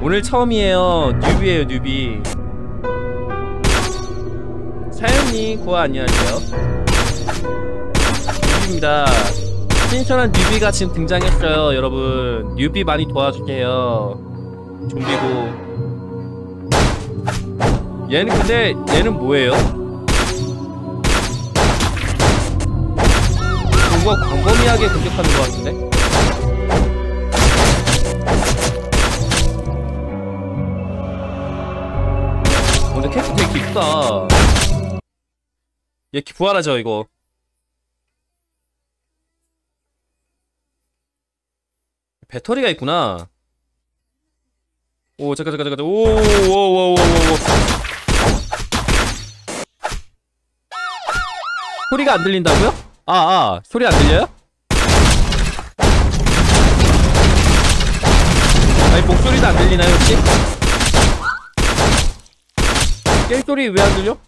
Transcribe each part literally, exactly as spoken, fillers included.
오늘 처음이에요. 뉴비에요, 뉴비. 사연님, 고아 안녕하세요. 뉴비입니다. 신선한 뉴비가 지금 등장했어요, 여러분. 뉴비 많이 도와주세요. 좀비고. 얘는 근데 얘는 뭐예요? 뭔가 광범위하게 공격하는 것 같은데? 근데 캐릭터 되게 깊다. 얘 부활하죠 이거. 배터리가 있구나. 오 잠깐 잠깐 잠깐. 오오오오오오. 소리가 안 들린다고요? 아, 아, 소리 안 들려요? 아니, 목소리도 안 들리나요, 혹시? 게임 소리 왜 안 들려?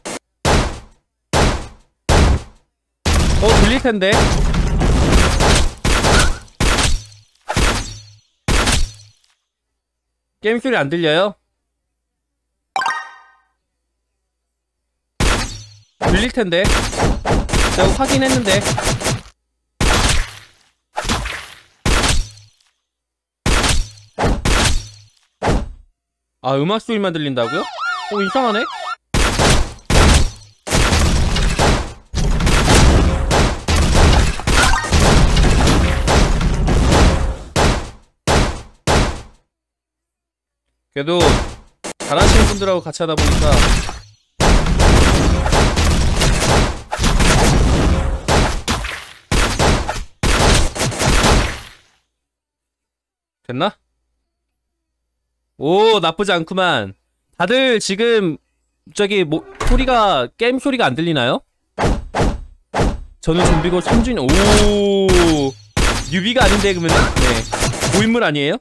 어, 들릴 텐데. 게임 소리 안 들려요? 들릴 텐데. 내가 확인했는데. 아, 음악 소리만 들린다고요? 어, 이상하네? 그래도 잘하시는 분들하고 같이 하다 보니까 됐나? 오, 나쁘지 않구만. 다들 지금 저기 뭐 소리가 게임 소리가 안 들리나요? 저는 좀비고 삼주인. 오, 뉴비가 아닌데 그러면 네 고인물 아니에요?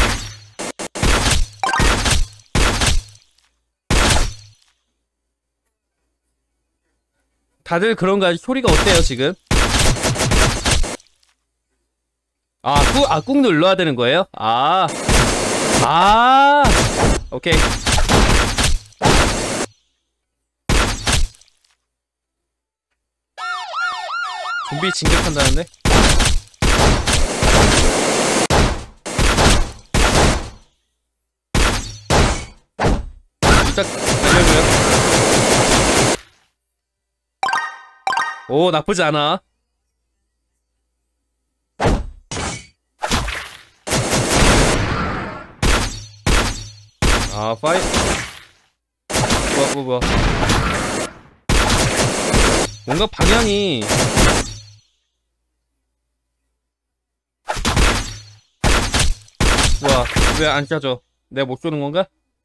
다들 그런가요? 소리가 어때요 지금? 아, 꾹, 아, 꾹 눌러야 되는 거예요? 아, 아, 오케이. 좀비 진격한다는데? 일단 달려고요. 오, 나쁘지 않아. 아, 파이. 뭐야, 뭐야, 뭐야. 뭔가 방향이. 뭐야, 왜 안 짜져? 내가 못 쏘는 건가?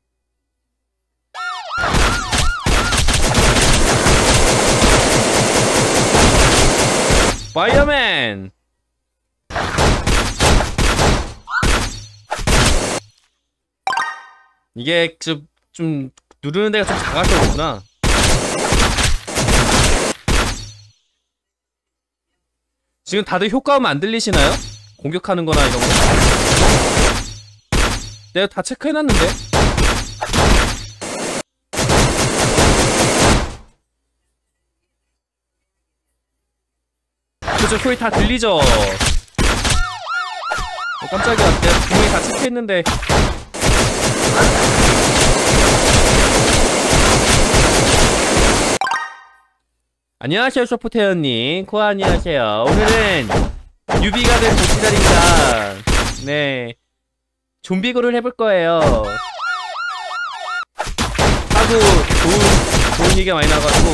파이어맨! 이게 좀, 좀 누르는 데가 좀 작아서 그렇구나. 지금 다들 효과음 안 들리시나요? 공격하는 거나 이런 거. 내가 다 체크해놨는데. 그죠, 소리 다 들리죠? 어, 깜짝이야. 내가 분명히 다 체크했는데. 안녕하세요, 소프트웨어님. 코아 안녕하세요. 오늘은 뉴비가 된 도시달입니다. 네, 좀비고를 해볼 거예요. 하도 좋은, 좋은 얘기가 많이 나가지고.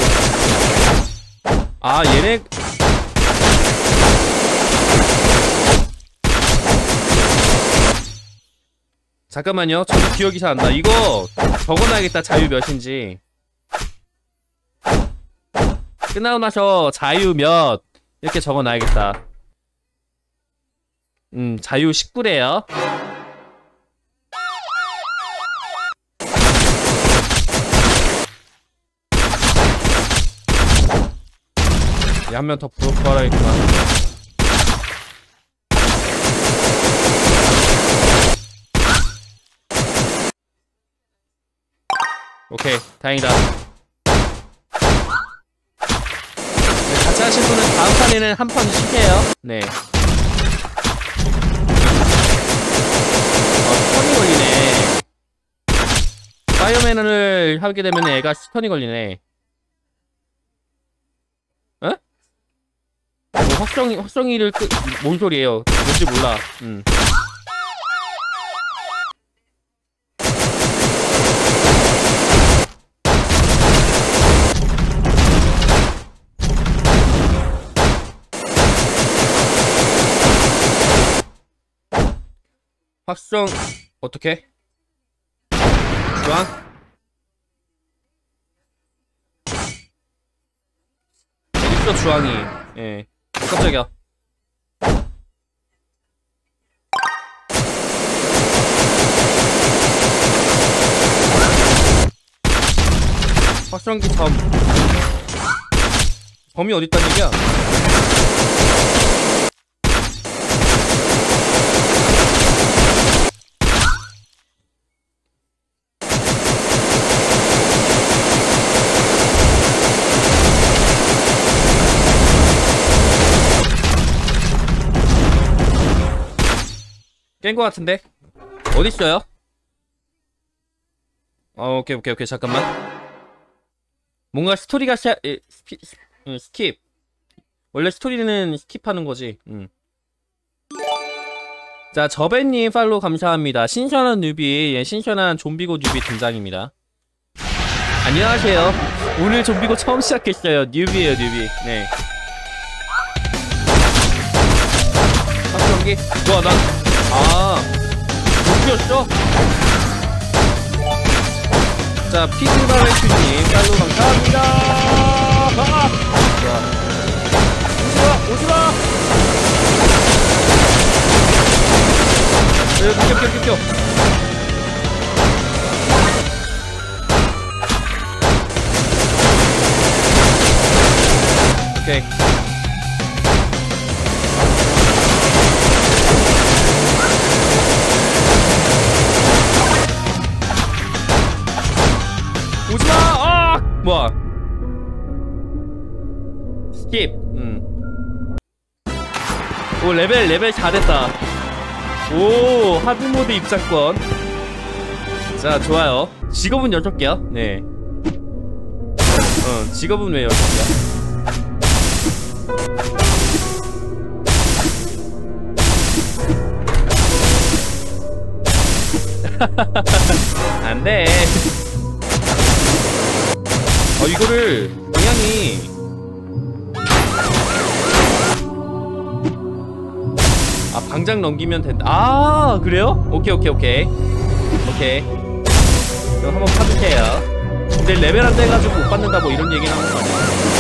아, 얘네. 잠깐만요. 저도 기억이 잘 안 나. 이거 적어놔야겠다. 자유 몇인지. 끝나고 나서 자유 몇 이렇게 적어놔야겠다. 음, 자유 십구래요. 얘 한 명 더 부활하겠구나. 오케이, 다행이다. 네, 같이 하신 분은 다음 판에는 한 판 쉬게요. 네. 어, 스턴이 걸리네. 파이어맨을 하게 되면 애가 스턴이 걸리네. 어? 뭐 확성이, 확성이를 끄, 뭔 소리예요? 뭔지 몰라. 음. 확성 어떻게? 주황? 어딨어 주황이? 예. 깜짝이야. 확성기 점. 점이 어딨단 얘기야? 깬 거 같은데? 어딨어요? 어, 오케이, 오케이, 오케이. 잠깐만. 뭔가 스토리가 시, 에, 스피, 스, 음, 스킵. 원래 스토리는 스킵하는 거지. 음. 자, 저배님 팔로우 감사합니다. 신선한 뉴비, 예, 신선한 좀비고 뉴비 등장입니다. 안녕하세요. 오늘 좀비고 처음 시작했어요. 뉴비에요, 뉴비. 네. 확성기? 와, 난. 아, 목표였어? 자, 피그바레큐님, 팔로우 감사합니다. 아! 오지마! 오지마! 여기 껴, 껴, 껴, 껴. 오케이. 오지마! 아! 뭐야? 스킵. 음. 오, 레벨, 레벨 사 됐다. 오, 하드모드 입장권. 자, 좋아요. 직업은 여섯 개야? 네. 어, 직업은 왜 여섯 개야? 안 돼. 어, 이거를 방향이 아, 방장 넘기면 된다. 아, 그래요? 오케이, 오케이, 오케이. 오케이. 그럼 한번 파볼게요. 근데 레벨 안 돼가지고 못 받는다 뭐 이런 얘기는 하는 거 아니야?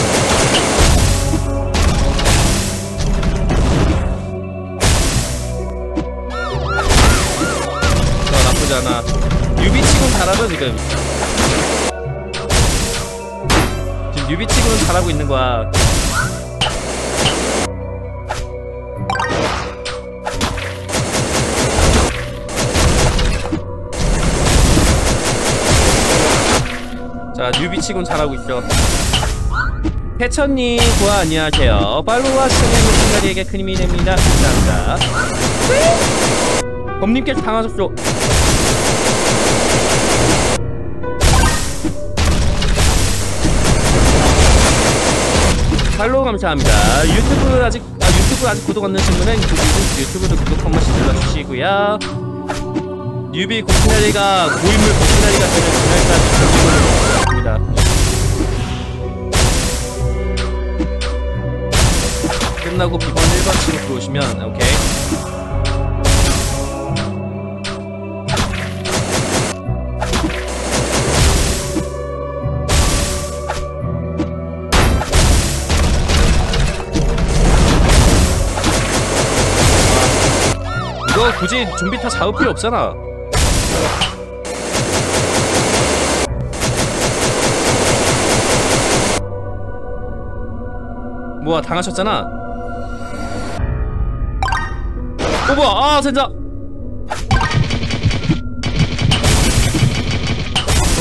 자, 나쁘지 않아. 뉴비 치고는 잘하죠, 지금. 지금 뉴비 치고는 잘하고 있는 거야. 자, 뉴비 치곤 잘하고 있죠. 태천님, 고아 안녕하세요. 팔로우와 시청해주신 자리에게 큰 힘이 됩니다. 감사합니다. 범님께서 당하셨죠. 팔로우 감사합니다. 유튜브 아직, 아, 유튜브 아직 구독 안 누르신 분은 유튜브도 구독 한 번씩 눌러주시고요. 뉴비 고치나리가 고인물 고치나리가 되는 그날까지 부탁드립니다. 끝나고 비번 일 번 치고 들어오시면 오케이. 이거 굳이 좀비 다 잡을 필요 없잖아. 뭐야, 당하셨잖아. 어, 뭐야, 아, 진짜.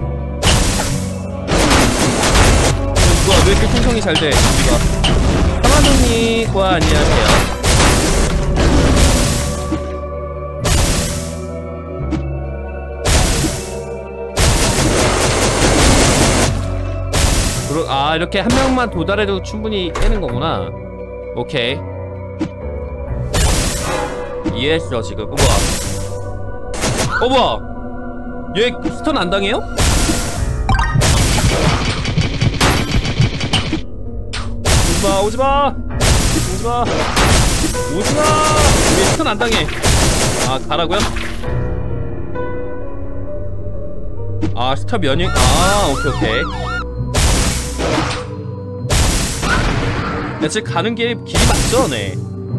뭐야 왜 이렇게 풍성이 잘돼 우리가. 하마동이 고아 안녕하세요. 아 이렇게 한 명만 도달해도 충분히 깨는 거구나. 오케이 이해했어 지금. 어 뭐야 어 뭐야 얘 스턴 안 당해요? 오지마 오지마 오지마 오지마 왜 스턴 안 당해. 아 가라고요? 아 스턴 면역. 아 오케이 오케이. 야, 지금 가는 게 길이 맞죠? 네.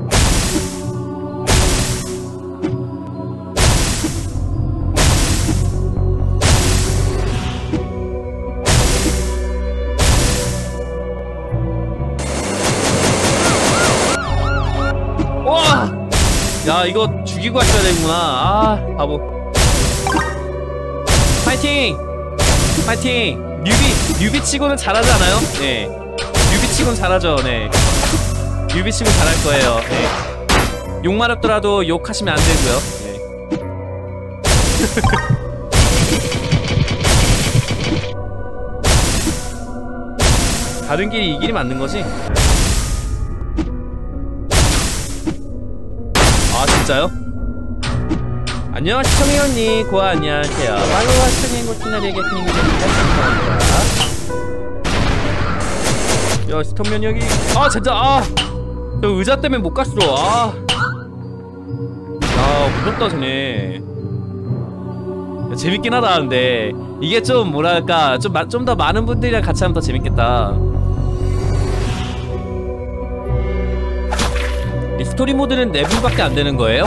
와! 야, 이거 죽이고 하셔야 되는구나. 아, 바보. 파이팅! 파이팅! 뉴비, 뉴비 치고는 잘하지 않아요? 네. 뉴비치곤 잘하죠. 네. 뉴비치곤 잘할 거예요. 네. 욕 말았더라도 욕하시면 안 되고요. 네. 다른 길이 이 길이 맞는 거지? 아 진짜요? 안녕하세요 시청해 언니 고아 안녕하세요. 팔로우와 시청해 고치나리에게 큰 힘이 됩니다. 감사합니다. 야 스톱 면역이. 아 진짜 아 저 의자 때문에 못 갔어. 아 야 무섭다 쟤네. 야, 재밌긴 하다. 근데 이게 좀 뭐랄까 좀 좀 더 많은 분들이랑 같이 하면 더 재밌겠다. 이 스토리 모드는 네 분밖에 안 되는 거예요?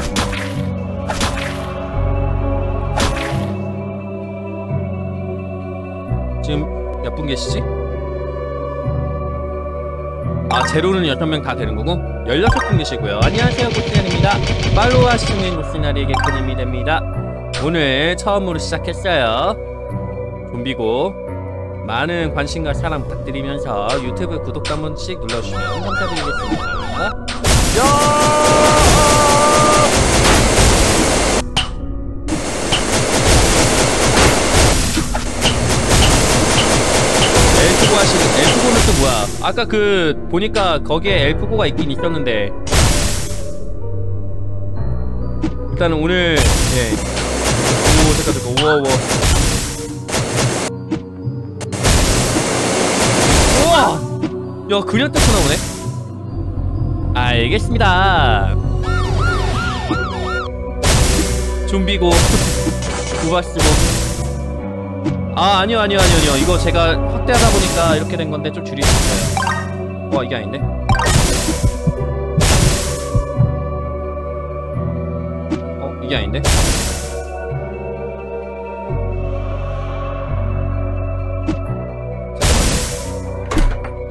지금 몇 분 계시지? 아 제로는 여섯 명 다 되는 거고 열여섯 분 계시고요. 안녕하세요 고스난입니다. 팔로우와 시청해주신 고스나리에게 큰 힘이 됩니다. 오늘 처음으로 시작했어요. 좀비고 많은 관심과 사랑 부탁드리면서 유튜브 구독도 한 번씩 눌러주시면 감사드리겠습니다. 야! 엘프고 하시는 엘프고는 또 뭐야? 아까 그 보니까 거기에 엘프고가 있긴 있었는데 일단은 오늘 예. 오 잠깐 잠깐 우와 우와 우와 야 그냥 떼고 나오네. 알겠습니다. 좀비고 구바스고. 아 아니요 아니요 아니요 아니요 이거 제가 확대하다 보니까 이렇게 된 건데 좀 줄일 수 있어요. 와 이게 아닌데? 어 이게 아닌데?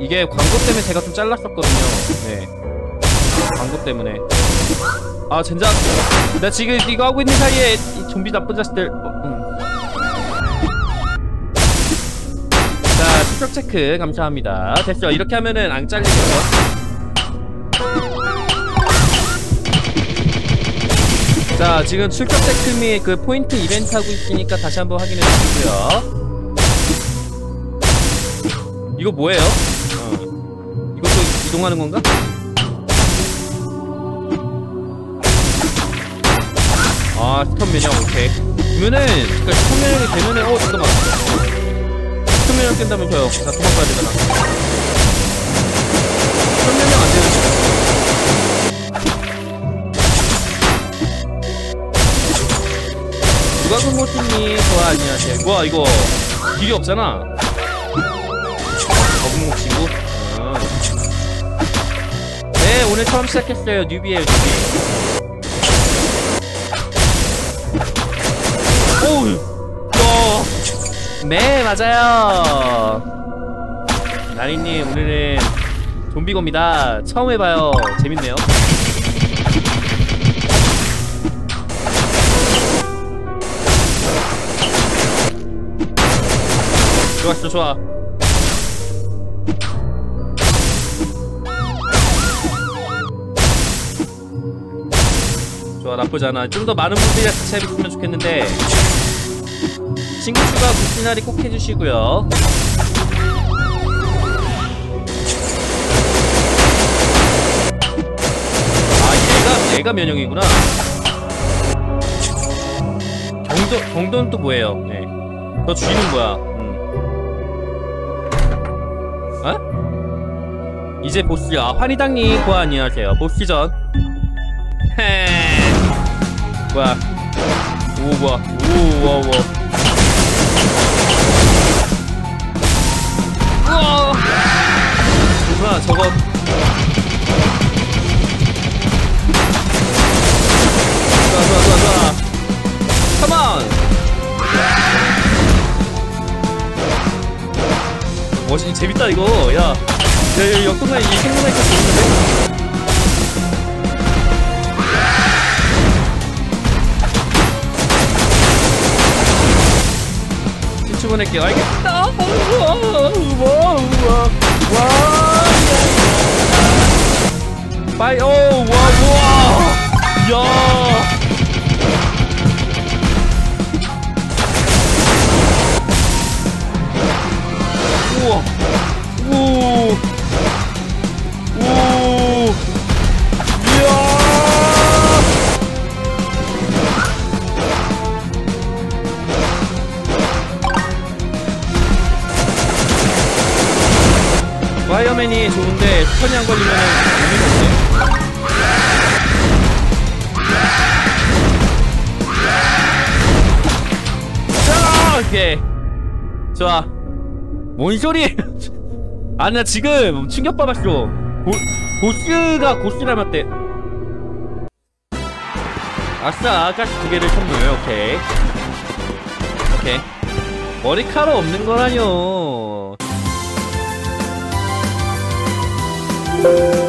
이게 광고 때문에 제가 좀 잘랐었거든요. 네, 광고 때문에. 아 젠장, 나 지금 이거 하고 있는 사이에 이 좀비 나쁜 자식들. 어, 음. 자, 추적 체크 감사합니다. 됐어. 이렇게 하면은 안 잘리겠죠? 자, 지금 출격 체크 및 그 포인트 이벤트 하고 있으니까 다시 한번 확인해 주시고요. 이거 뭐예요? 어. 이것도 이동하는 건가? 아, 스톱 면역, 오케이. 그러면은, 그니까 스톱 면역이 되면은, 어, 잠깐만. 스톱 면역 깬다면서요. 나 도망가야 되잖아. 스톱 면역 안 되는 거. 누가군모티님, 좋아, 안녕하세요. 와, 이거, 길이 없잖아. 거북목 친구? 어. 네, 오늘 처음 시작했어요. 뉴비에요, 뉴비. 오우! 어. 네, 맞아요. 나리님, 오늘은 좀비고입니다. 처음 해봐요. 재밌네요. 좋았어, 좋아. 좋아, 나쁘지 않아. 좀 더 많은 분들이 같이 해주면 좋겠는데, 친구 추가 구시나리 꼭 해주시고요. 아, 얘가 얘가 면역이구나. 경도 경도는 또 뭐예요? 네. 너 쥐는 뭐야? 음. 어? 이제 보스야. 환희당님, 고아 안녕하세요. 보스전. 헤. 뭐야? 오, 뭐야? 오, 와, 와. 우와! 누나, 저거. 좋아, 좋아, 좋아, 좋아. 컴온! 멋있, 재밌다, 이거. 야. 야, 야, 역동간, 이 생각나니까 재밌는데? 주문할게요. 알겠다. 우와, 우와, 우와, 와, 빠이, 오, 와, 우와, 야, 우와, 오, 오, 이야. 와이어맨이 좋은데 스턴이 안 걸리면 의미가 없네. 자, 오케이. 좋아. 뭔 소리? 아, 나 지금 충격받았어. 고, 고스가 고스 닮았대. 아싸, 가스 두 개를 선물. 오케이. 오케이. 머리카락 없는 거라뇨.